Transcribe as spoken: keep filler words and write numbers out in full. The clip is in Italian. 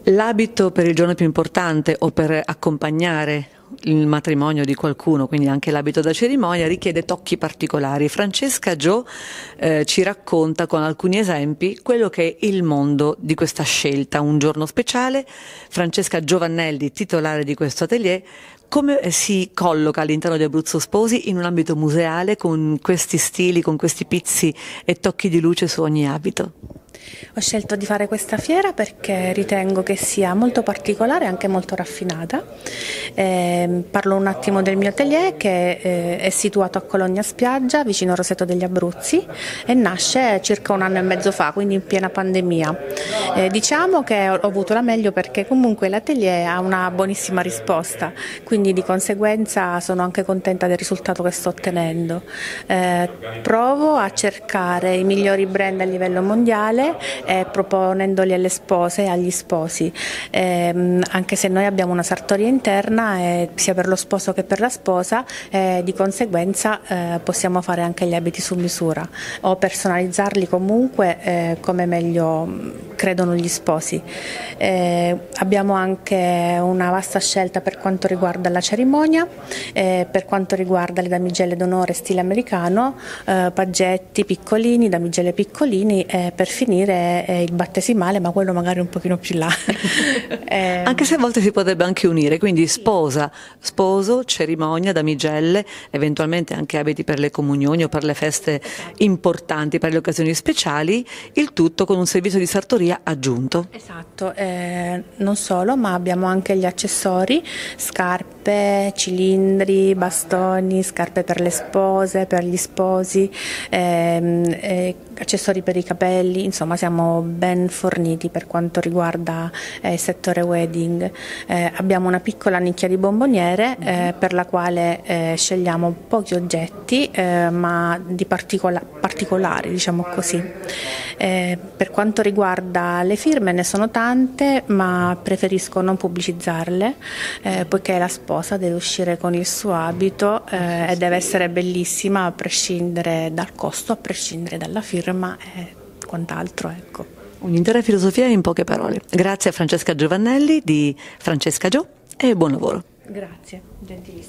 L'abito per il giorno più importante o per accompagnare il matrimonio di qualcuno, quindi anche l'abito da cerimonia, richiede tocchi particolari. Francesca Gio eh, ci racconta con alcuni esempi quello che è il mondo di questa scelta. Un giorno speciale, Francesca Giovannelli, titolare di questo atelier, come si colloca all'interno di Abruzzo Sposi in un ambito museale con questi stili, con questi pizzi e tocchi di luce su ogni abito? Ho scelto di fare questa fiera perché ritengo che sia molto particolare e anche molto raffinata. Eh, parlo un attimo del mio atelier che eh, è situato a Cologna Spiaggia, vicino a Roseto degli Abruzzi, e nasce circa un anno e mezzo fa, quindi in piena pandemia. Eh, diciamo che ho avuto la meglio perché comunque l'atelier ha una buonissima risposta, quindi di conseguenza sono anche contenta del risultato che sto ottenendo. Eh, provo a cercare i migliori brand a livello mondiale, Eh, proponendoli alle spose e agli sposi, eh, anche se noi abbiamo una sartoria interna eh, sia per lo sposo che per la sposa, eh, di conseguenza eh, possiamo fare anche gli abiti su misura o personalizzarli comunque eh, come meglio credono gli sposi. Eh, abbiamo anche una vasta scelta per quanto riguarda la cerimonia, eh, per quanto riguarda le damigelle d'onore stile americano, eh, paggetti piccolini, damigelle piccolini, eh, per finire eh, il battesimale, ma quello magari un pochino più là. eh, anche se a volte si potrebbe anche unire, quindi sposa, sposo, cerimonia, damigelle, eventualmente anche abiti per le comunioni o per le feste importanti, per le occasioni speciali, il tutto con un servizio di sartoria aggiunto. Esatto, eh, non solo, ma abbiamo anche gli accessori, scarpe, cilindri, bastoni, scarpe per le spose, per gli sposi, ehm, eh, accessori per i capelli, insomma siamo ben forniti per quanto riguarda eh, il settore wedding. Eh, abbiamo una piccola nicchia di bomboniere eh, per la quale eh, scegliamo pochi oggetti eh, ma di particola particolari, diciamo così. Eh, per quanto riguarda le firme ne sono tante, ma preferisco non pubblicizzarle eh, poiché la sposa deve uscire con il suo abito eh, e deve essere bellissima a prescindere dal costo, a prescindere dalla firma e quant'altro, ecco. Un'intera filosofia in poche parole. Grazie a Francesca Giovannelli di Francesca Gio e buon lavoro. Grazie, gentilissima.